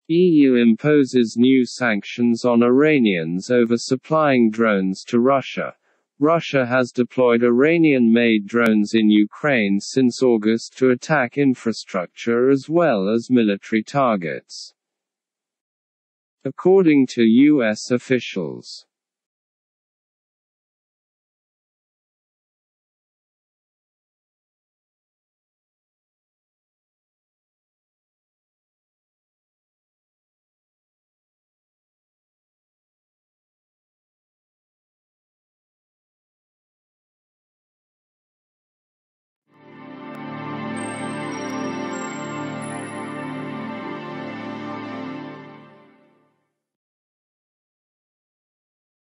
EU imposes new sanctions on Iranians over supplying drones to Russia. Russia has deployed Iranian-made drones in Ukraine since August to attack infrastructure as well as military targets. According to U.S. officials,